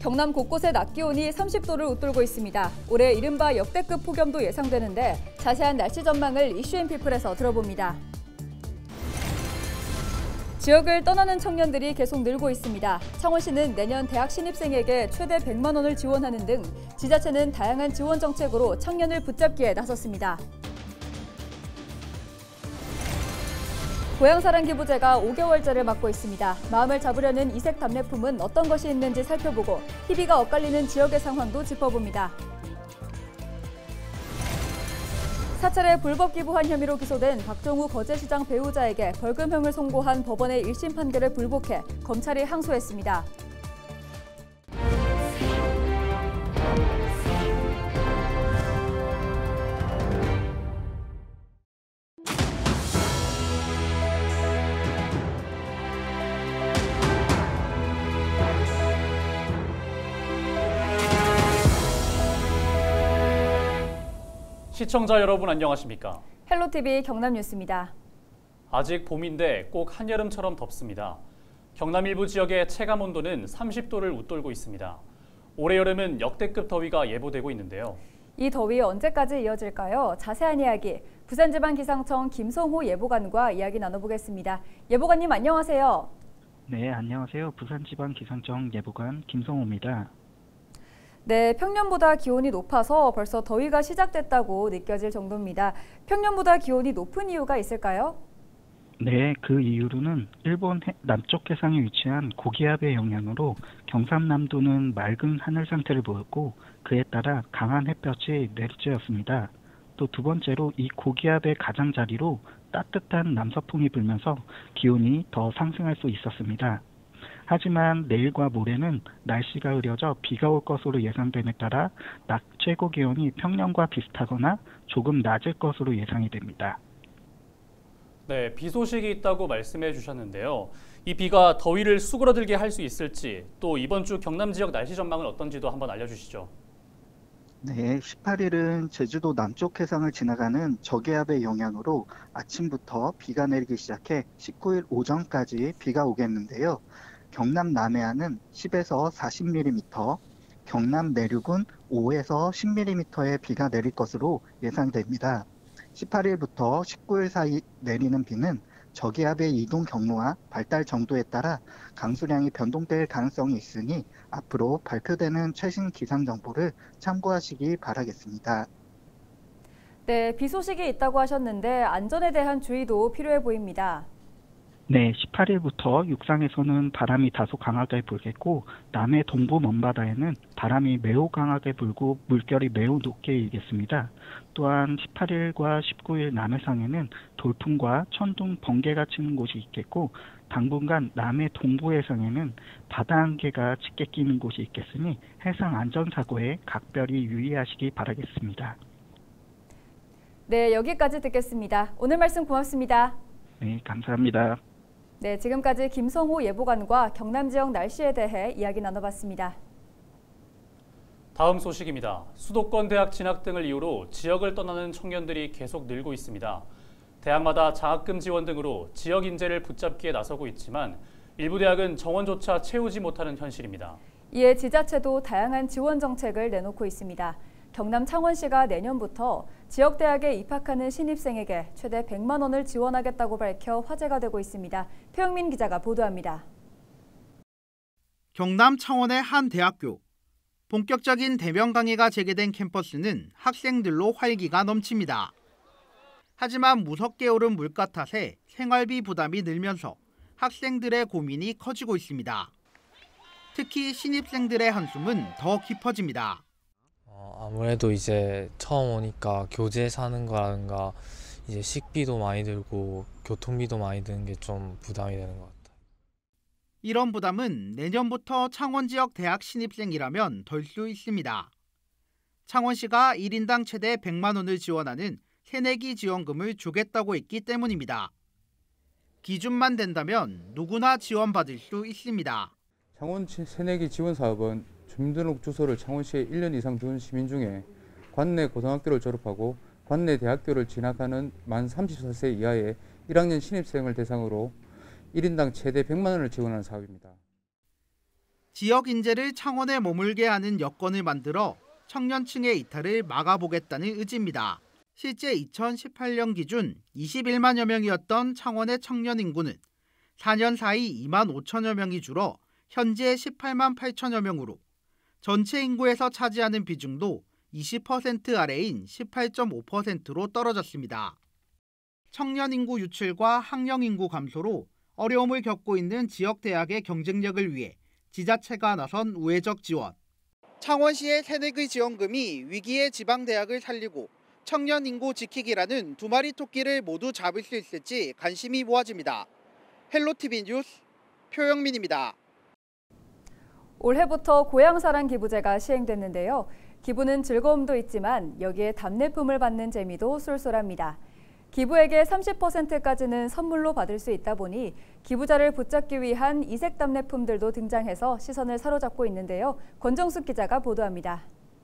경남 곳곳에 낮 기온이 30도를 웃돌고 있습니다. 올해 이른바 역대급 폭염도 예상되는데 자세한 날씨 전망을 이슈앤피플에서 들어봅니다. 지역을 떠나는 청년들이 계속 늘고 있습니다. 창원시는 내년 대학 신입생에게 최대 100만 원을 지원하는 등 지자체는 다양한 지원 정책으로 청년을 붙잡기에 나섰습니다. 고향사랑 기부제가 5개월째를 맞고 있습니다. 마음을 잡으려는 이색 답례품은 어떤 것이 있는지 살펴보고 희비가 엇갈리는 지역의 상황도 짚어봅니다. 사찰에 불법 기부한 혐의로 기소된 박종우 거제시장 배우자에게 벌금형을 선고한 법원의 1심 판결을 불복해 검찰이 항소했습니다. 시청자 여러분 안녕하십니까? 헬로티비 경남뉴스입니다. 아직 봄인데 꼭 한여름처럼 덥습니다. 경남 일부 지역의 체감 온도는 30도를 웃돌고 있습니다. 올해 여름은 역대급 더위가 예보되고 있는데요. 이 더위 언제까지 이어질까요? 자세한 이야기 부산지방기상청 김성호 예보관과 이야기 나눠보겠습니다. 예보관님 안녕하세요. 네, 안녕하세요. 부산지방기상청 예보관 김성호입니다. 네, 평년보다 기온이 높아서 벌써 더위가 시작됐다고 느껴질 정도입니다. 평년보다 기온이 높은 이유가 있을까요? 네, 그 이유로는 일본 남쪽 해상에 위치한 고기압의 영향으로 경상남도는 맑은 하늘 상태를 보였고 그에 따라 강한 햇볕이 내리쬐었습니다. 또 두 번째로 이 고기압의 가장자리로 따뜻한 남서풍이 불면서 기온이 더 상승할 수 있었습니다. 하지만 내일과 모레는 날씨가 흐려져 비가 올 것으로 예상됨에 따라 낮 최고 기온이 평년과 비슷하거나 조금 낮을 것으로 예상이 됩니다. 네, 비 소식이 있다고 말씀해 주셨는데요. 이 비가 더위를 수그러들게 할 수 있을지, 또 이번 주 경남 지역 날씨 전망은 어떤지도 한번 알려주시죠. 네, 18일은 제주도 남쪽 해상을 지나가는 저기압의 영향으로 아침부터 비가 내리기 시작해 19일 오전까지 비가 오겠는데요. 경남 남해안은 10에서 40mm, 경남 내륙은 5에서 10mm의 비가 내릴 것으로 예상됩니다. 18일부터 19일 사이 내리는 비는 저기압의 이동 경로와 발달 정도에 따라 강수량이 변동될 가능성이 있으니 앞으로 발표되는 최신 기상 정보를 참고하시기 바라겠습니다. 네, 비 소식이 있다고 하셨는데 안전에 대한 주의도 필요해 보입니다. 네, 18일부터 육상에서는 바람이 다소 강하게 불겠고 남해 동부 먼바다에는 바람이 매우 강하게 불고 물결이 매우 높게 일겠습니다. 또한 18일과 19일 남해상에는 돌풍과 천둥, 번개가 치는 곳이 있겠고 당분간 남해 동부 해상에는 바다 안개가 짙게 끼는 곳이 있겠으니 해상 안전사고에 각별히 유의하시기 바라겠습니다. 네, 여기까지 듣겠습니다. 오늘 말씀 고맙습니다. 네, 감사합니다. 네, 지금까지 김성호 예보관과 경남 지역 날씨에 대해 이야기 나눠봤습니다. 다음 소식입니다. 수도권 대학 진학 등을 이유로 지역을 떠나는 청년들이 계속 늘고 있습니다. 대학마다 장학금 지원 등으로 지역 인재를 붙잡기에 나서고 있지만 일부 대학은 정원조차 채우지 못하는 현실입니다. 이에 지자체도 다양한 지원 정책을 내놓고 있습니다. 경남 창원시가 내년부터 지역대학에 입학하는 신입생에게 최대 100만 원을 지원하겠다고 밝혀 화제가 되고 있습니다. 표영민 기자가 보도합니다. 경남 창원의 한 대학교. 본격적인 대면 강의가 재개된 캠퍼스는 학생들로 활기가 넘칩니다. 하지만 무섭게 오른 물가 탓에 생활비 부담이 늘면서 학생들의 고민이 커지고 있습니다. 특히 신입생들의 한숨은 더 깊어집니다. 아무래도 이제 처음 오니까 교재 사는 거라든가 이제 식비도 많이 들고 교통비도 많이 드는 게 좀 부담이 되는 것 같아요. 이런 부담은 내년부터 창원 지역 대학 신입생이라면 덜 수 있습니다. 창원시가 1인당 최대 100만 원을 지원하는 새내기 지원금을 주겠다고 했기 때문입니다. 기준만 된다면 누구나 지원받을 수 있습니다. 창원 새내기 지원 사업은 주민등록 주소를 창원시에 1년 이상 둔 시민 중에 관내 고등학교를 졸업하고 관내 대학교를 진학하는 만 34세 이하의 1학년 신입생을 대상으로 1인당 최대 100만 원을 지원하는 사업입니다. 지역 인재를 창원에 머물게 하는 여건을 만들어 청년층의 이탈을 막아보겠다는 의지입니다. 실제 2018년 기준 21만여 명이었던 창원의 청년 인구는 4년 사이 2만 5천여 명이 줄어 현재 18만 8천여 명으로 전체 인구에서 차지하는 비중도 20% 아래인 18.5%로 떨어졌습니다. 청년 인구 유출과 학령 인구 감소로 어려움을 겪고 있는 지역 대학의 경쟁력을 위해 지자체가 나선 우회적 지원. 창원시의 새내기 지원금이 위기의 지방대학을 살리고 청년 인구 지키기라는 두 마리 토끼를 모두 잡을 수 있을지 관심이 모아집니다. 헬로티비 뉴스 표영민입니다. 올해부터 고향사랑 기부제가 시행됐는데요. 기부는 즐거움도 있지만 여기에 답례품을 받는 재미도 쏠쏠합니다. 기부액의 30%까지는 선물로 받을 수 있다 보니 기부자를 붙잡기 위한 이색 답례품들도 등장해서 시선을 사로잡고 있는데요. 권정숙 기자가 보도합니다.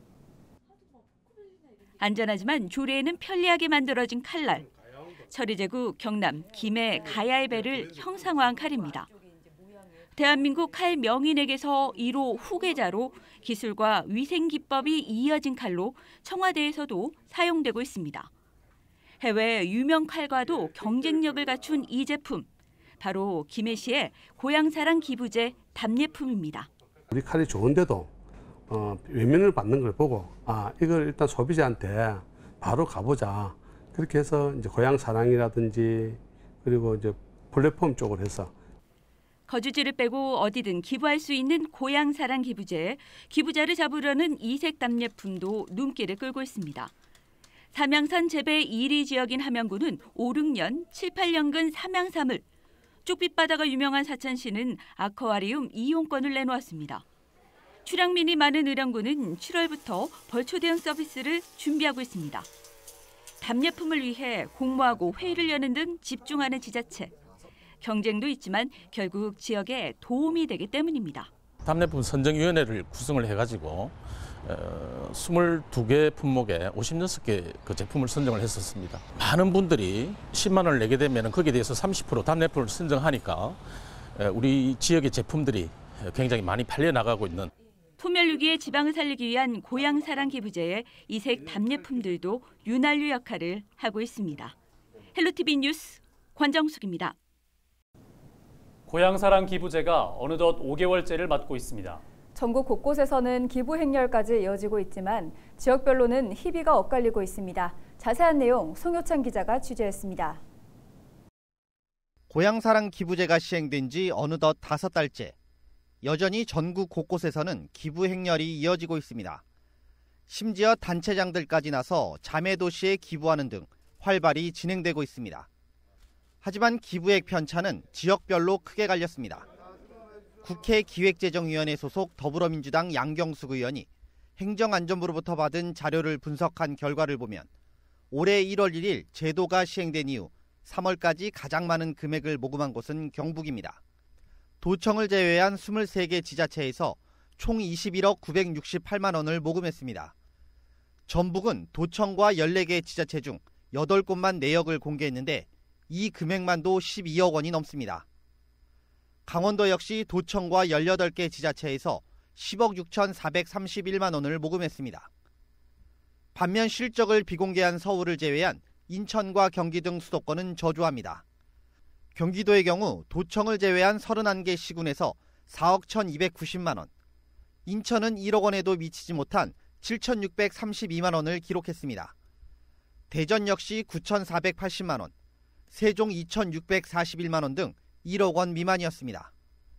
안전하지만 조리에는 편리하게 만들어진 칼날. 처리제국 경남 김해 가야의 배를 형상화한 칼입니다. 대한민국 칼 명인에게서 1호 후계자로 기술과 위생 기법이 이어진 칼로 청와대에서도 사용되고 있습니다. 해외 유명 칼과도 경쟁력을 갖춘 이 제품, 바로 김해시의 고향사랑 기부제 답례품입니다. 우리 칼이 좋은데도 외면을 받는 걸 보고 이걸 일단 소비자한테 바로 가보자. 그렇게 해서 이제 고향사랑이라든지 그리고 이제 플랫폼 쪽으로 해서 거주지를 빼고 어디든 기부할 수 있는 고향사랑 기부제에 기부자를 잡으려는 이색 답례품도 눈길을 끌고 있습니다. 삼양산 재배 1위 지역인 함양군은 5, 6년, 7, 8년근 삼양삼을, 쪽빛바다가 유명한 사천시는 아쿠아리움 이용권을 내놓았습니다. 출향민이 많은 의령군은 7월부터 벌초 대응 서비스를 준비하고 있습니다. 답례품을 위해 공모하고 회의를 여는 등 집중하는 지자체. 경쟁도 있지만 결국 지역에 도움이 되기 때문입니다. 답례품 선정위원회를 구성을 해가지고 22개 품목에 56개 그 제품을 선정을 했었습니다. 많은 분들이 10만 원을 내게 되면 거기에 대해서 30% 답례품을 선정하니까 우리 지역의 제품들이 굉장히 많이 팔려나가고 있는. 소멸위기의 지방을 살리기 위한 고향사랑 기부제의 이색 답례품들도 윤활유 역할을 하고 있습니다. 헬로티비 뉴스 권정숙입니다. 고향사랑 기부제가 어느덧 5개월째를 맞고 있습니다. 전국 곳곳에서는 기부 행렬까지 이어지고 있지만 지역별로는 희비가 엇갈리고 있습니다. 자세한 내용 송효찬 기자가 취재했습니다. 고향사랑 기부제가 시행된 지 어느덧 5달째. 여전히 전국 곳곳에서는 기부 행렬이 이어지고 있습니다. 심지어 단체장들까지 나서 자매도시에 기부하는 등 활발히 진행되고 있습니다. 하지만 기부액 편차는 지역별로 크게 갈렸습니다. 국회 기획재정위원회 소속 더불어민주당 양경숙 의원이 행정안전부로부터 받은 자료를 분석한 결과를 보면 올해 1월 1일 제도가 시행된 이후 3월까지 가장 많은 금액을 모금한 곳은 경북입니다. 도청을 제외한 23개 지자체에서 총 21억 968만 원을 모금했습니다. 전북은 도청과 14개 지자체 중 8곳만 내역을 공개했는데 이 금액만도 12억 원이 넘습니다. 강원도 역시 도청과 18개 지자체에서 10억 6,431만 원을 모금했습니다. 반면 실적을 비공개한 서울을 제외한 인천과 경기 등 수도권은 저조합니다. 경기도의 경우 도청을 제외한 31개 시군에서 4억 1,290만 원, 인천은 1억 원에도 미치지 못한 7,632만 원을 기록했습니다. 대전 역시 9,480만 원, 세종 2,641만 원 등 1억 원 미만이었습니다.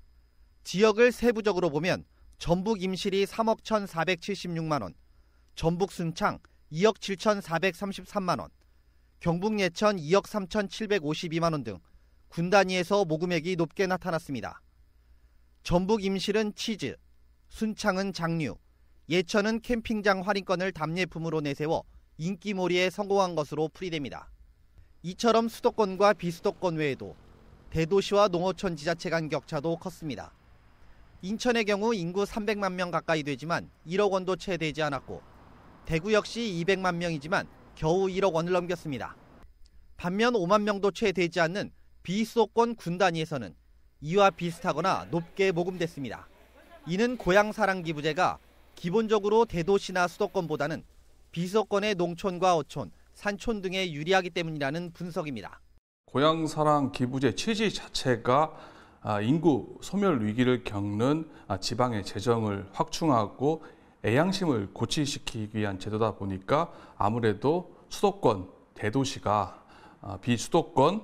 지역을 세부적으로 보면 전북 임실이 3억 1,476만 원, 전북 순창 2억 7,433만 원, 경북 예천 2억 3,752만 원 등 군 단위에서 모금액이 높게 나타났습니다. 전북 임실은 치즈, 순창은 장류, 예천은 캠핑장 할인권을 답례품으로 내세워 인기몰이에 성공한 것으로 풀이됩니다. 이처럼 수도권과 비수도권 외에도 대도시와 농어촌 지자체 간 격차도 컸습니다. 인천의 경우 인구 300만 명 가까이 되지만 1억 원도 채 되지 않았고 대구 역시 200만 명이지만 겨우 1억 원을 넘겼습니다. 반면 5만 명도 채 되지 않는 비수도권 군 단위에서는 이와 비슷하거나 높게 모금됐습니다. 이는 고향사랑기부제가 기본적으로 대도시나 수도권보다는 비수도권의 농촌과 어촌, 산촌 등에 유리하기 때문이라는 분석입니다. 고향사랑기부제 취지 자체가 인구 소멸 위기를 겪는 지방의 재정을 확충하고 애양심을 고취시키기 위한 제도다 보니까 아무래도 수도권, 대도시가 비수도권,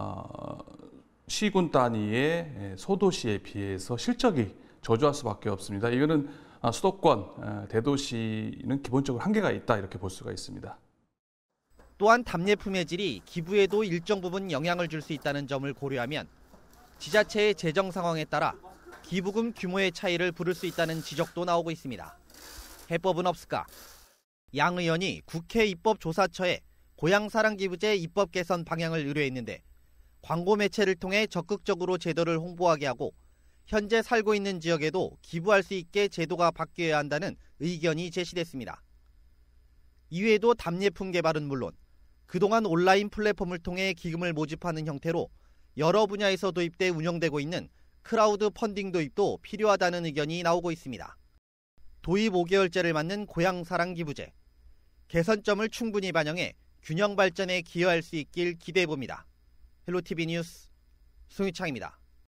시군 단위의 소도시에 비해서 실적이 저조할 수밖에 없습니다. 이거는 수도권, 대도시는 기본적으로 한계가 있다 이렇게 볼 수가 있습니다. 또한 답례 품해질이 기부에도 일정 부분 영향을 줄 수 있다는 점을 고려하면 지자체의 재정 상황에 따라 기부금 규모의 차이를 부를 수 있다는 지적도 나오고 있습니다. 해법은 없을까? 양 의원이 국회 입법조사처에 고향사랑기부제 입법 개선 방향을 의뢰했는데 광고 매체를 통해 적극적으로 제도를 홍보하게 하고 현재 살고 있는 지역에도 기부할 수 있게 제도가 바뀌어야 한다는 의견이 제시됐습니다. 이외에도 답례품 개발은 물론 그동안 온라인 플랫폼을 통해 기금을 모집하는 형태로 여러 분야에서 도입돼 운영되고 있는 크라우드 펀딩 도입도 필요하다는 의견이 나오고 있습니다. 도입 5개월째를 맞는 고향사랑기부제. 개선점을 충분히 반영해 균형 발전에 기여할 수 있길 기대해봅니다. 헬로티비 뉴스 송유창입니다.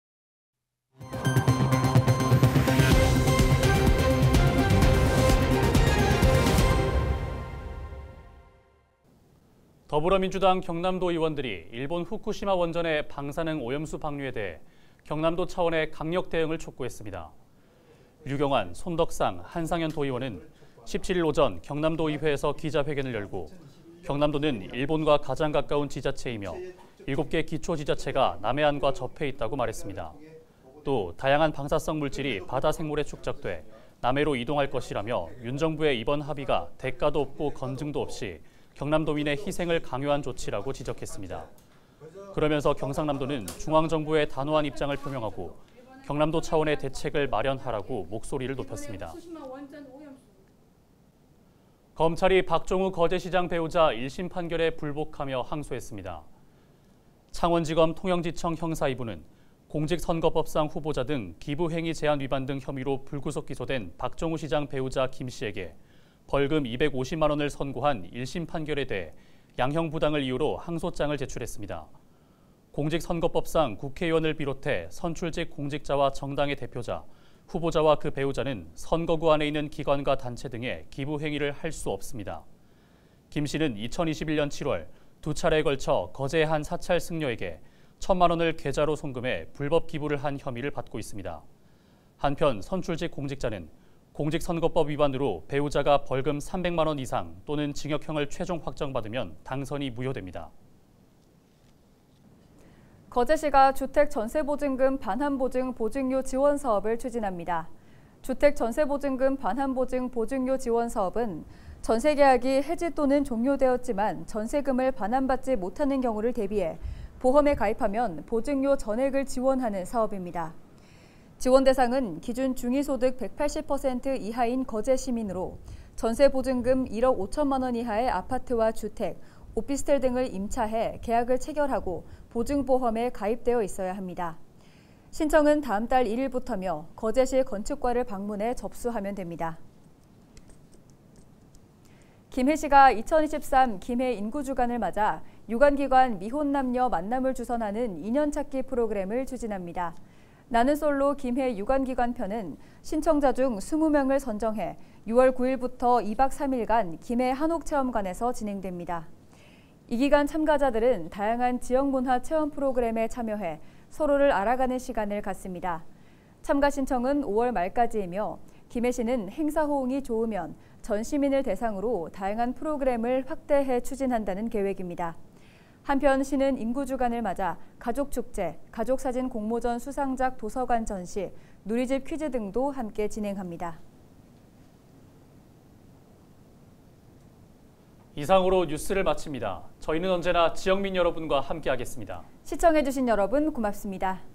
더불어민주당 경남도 의원들이 일본 후쿠시마 원전의 방사능 오염수 방류에 대해 경남도 차원의 강력 대응을 촉구했습니다. 류경환, 손덕상, 한상현 도의원은 17일 오전 경남도의회에서 기자회견을 열고 경남도는 일본과 가장 가까운 지자체이며 7개 기초지자체가 남해안과 접해 있다고 말했습니다. 또 다양한 방사성 물질이 바다 생물에 축적돼 남해로 이동할 것이라며 윤 정부의 이번 합의가 대가도 없고 검증도 없이 경남도민의 희생을 강요한 조치라고 지적했습니다. 그러면서 경상남도는 중앙정부의 단호한 입장을 표명하고 경남도 차원의 대책을 마련하라고 목소리를 높였습니다. 검찰이 박종우 거제시장 배우자 1심 판결에 불복하며 항소했습니다. 창원지검 통영지청 형사 2부는 공직선거법상 후보자 등 기부행위 제한 위반 등 혐의로 불구속 기소된 박종우 시장 배우자 김 씨에게 벌금 250만 원을 선고한 1심 판결에 대해 양형부당을 이유로 항소장을 제출했습니다. 공직선거법상 국회의원을 비롯해 선출직 공직자와 정당의 대표자, 후보자와 그 배우자는 선거구 안에 있는 기관과 단체 등에 기부 행위를 할 수 없습니다. 김 씨는 2021년 7월 2차례에 걸쳐 거제의 한 사찰 승려에게 1,000만 원을 계좌로 송금해 불법 기부를 한 혐의를 받고 있습니다. 한편 선출직 공직자는 공직선거법 위반으로 배우자가 벌금 300만 원 이상 또는 징역형을 최종 확정받으면 당선이 무효됩니다. 거제시가 주택 전세보증금 반환보증 보증료 지원 사업을 추진합니다. 주택 전세보증금 반환보증 보증료 지원 사업은 전세 계약이 해지 또는 종료되었지만 전세금을 반환받지 못하는 경우를 대비해 보험에 가입하면 보증료 전액을 지원하는 사업입니다. 지원 대상은 기준 중위소득 180% 이하인 거제 시민으로 전세보증금 1억 5천만 원 이하의 아파트와 주택, 오피스텔 등을 임차해 계약을 체결하고 보증보험에 가입되어 있어야 합니다. 신청은 다음 달 1일부터며 거제시 건축과를 방문해 접수하면 됩니다. 김해시가 2023 김해 인구주간을 맞아 유관기관 미혼 남녀 만남을 주선하는 인연찾기 프로그램을 추진합니다. 나는 솔로 김해 유관기관 편은 신청자 중 20명을 선정해 6월 9일부터 2박 3일간 김해 한옥체험관에서 진행됩니다. 이 기간 참가자들은 다양한 지역문화 체험 프로그램에 참여해 서로를 알아가는 시간을 갖습니다. 참가 신청은 5월 말까지이며 김해시는 행사 호응이 좋으면 전 시민을 대상으로 다양한 프로그램을 확대해 추진한다는 계획입니다. 한편 시는 인구주간을 맞아 가족축제, 가족사진 공모전 수상작 도서관 전시, 누리집 퀴즈 등도 함께 진행합니다. 이상으로 뉴스를 마칩니다. 저희는 언제나 지역민 여러분과 함께하겠습니다. 시청해주신 여러분 고맙습니다.